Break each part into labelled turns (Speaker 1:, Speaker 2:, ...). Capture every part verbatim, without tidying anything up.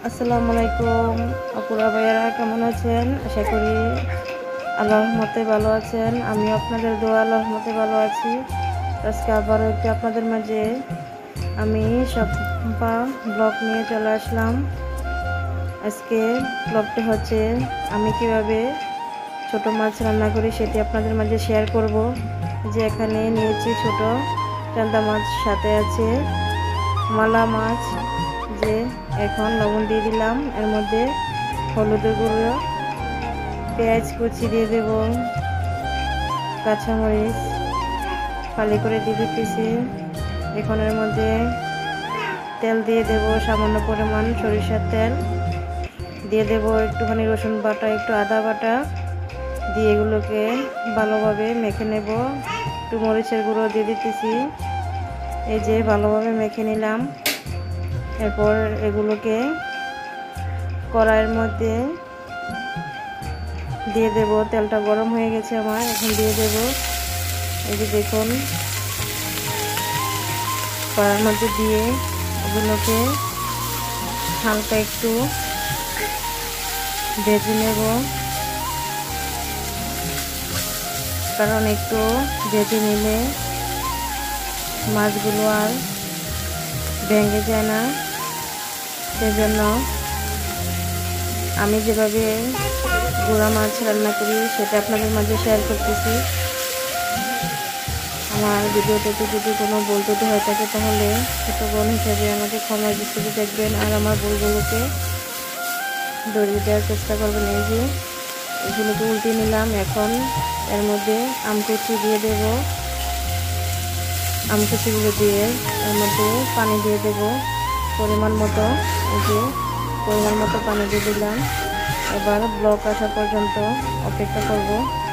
Speaker 1: আসসালামু আলাইকুম আপুরা ভাইয়ারা, কেমন আছেন? আশা করি আল্লাহর রহমতে ভালো আছেন। আমি আপনাদের দোয়া আল্লাহর রহমতে ভালো আছি। আজকে আবারও একটু আপনাদের মাঝে আমি শম্পা ব্লগ নিয়ে চলে আসলাম। আজকে ব্লগটি হচ্ছে আমি কিভাবে ছোট মাছ রান্না করি সেটি আপনাদের মাঝে শেয়ার করব। যে এখানে নিয়েছি ছোট চান্দা মাছ, সাথে আছে মালা মাছ। যে এখন লবণ দিয়ে দিলাম, এর মধ্যে হলুদের গুঁড়ো, পেঁয়াজ কুচি দিয়ে দেব, কাঁচামরিচ ফালি করে দিয়ে দিতেছি। এখন এর মধ্যে তেল দিয়ে দেব, সামান্য পরিমাণ সরিষার তেল দিয়ে দেব, একটুখানি রসুন বাটা, একটু আদা বাটা দিয়ে এগুলোকে ভালোভাবে মেখে নেব। একটু মরিচের গুঁড়ো দিয়ে দিতেছি। এই যে ভালোভাবে মেখে নিলাম। এরপর এগুলোকে কড়াইয়ের মধ্যে দিয়ে দেব। তেলটা গরম হয়ে গেছে আমার, এখন দিয়ে দেব। এই যে দেখুন, কড়াইয়ের মধ্যে দিয়ে এগুলোকে হালকা একটু ভেজে নেব, কারণ একটু ভেজে নিলে মাছগুলো আর ভেঙে যায় না। সেজন্য আমি যেভাবে গুঁড়া মাছ রান্না করি সেটা আপনাদের মাঝে শেয়ার করতেছি। আমার ভিডিওটাতে যদি কোনো ভুল ত্রুটি হয়ে থাকে তাহলে ছোট বোন হিসেবে আমাকে ক্ষমা দৃষ্টিতে দেখবেন আর আমার ভুলগুলোকে ধরিয়ে দেওয়ার চেষ্টা করবেন। এই যে এগুলোকে উল্টে নিলাম। এখন এর মধ্যে আমকুচি দিয়ে দেব। আমকুচিগুলো দিয়ে এর মধ্যে পানি দিয়ে দেব পরিমাণ মতো। এই যে পরিমাণ মতো পানি দিয়ে দিলাম। এবার ব্লক আসা পর্যন্ত অপেক্ষা করব।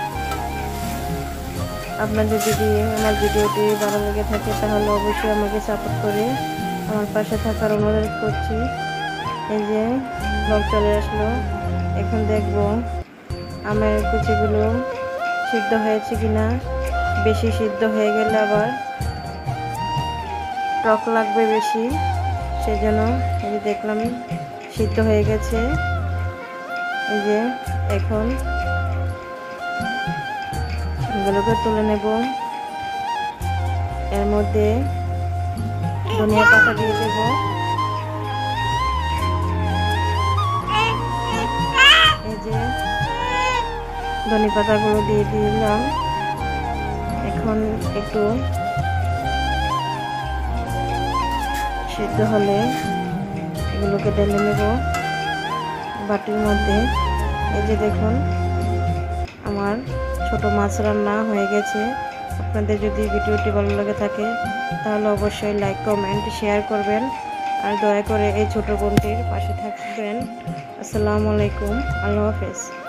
Speaker 1: আপনাদের যদি আমার ভিডিওটি ভালো লেগে থাকে তাহলে অবশ্যই আমাকে সাপোর্ট করে আমার পাশে থাকার অনুরোধ করছি। এই যে ব্লক চলে আসলো। এখন দেখব আমের কুচিগুলো সিদ্ধ হয়েছে কিনা। বেশি সিদ্ধ হয়ে গেলে আবার টক লাগবে বেশি, সেজন্য এই যে দেখলাম সিদ্ধ হয়ে গেছে। এই যে এখন এগুলোকে তুলে নেব। এর মধ্যে ধনিয়া পাতা দিয়ে দেব। এই যে ধনিয়া পাতাগুলো দিয়ে দিলাম। এখন একটু সিদ্ধ হলে এগুলোকে ঢেলে নেব বাটির মধ্যে। এই যে দেখুন আমার ছোট মাছ রান্না হয়ে গেছে। আপনাদের যদি ভিডিওটি ভালো লাগে থাকে তাহলে অবশ্যই লাইক, কমেন্ট, শেয়ার করবেন আর দয়া করে এই ছোট বোনটির পাশে থাকবেন। আসসালামু আলাইকুম, আল্লাহ হাফেজ।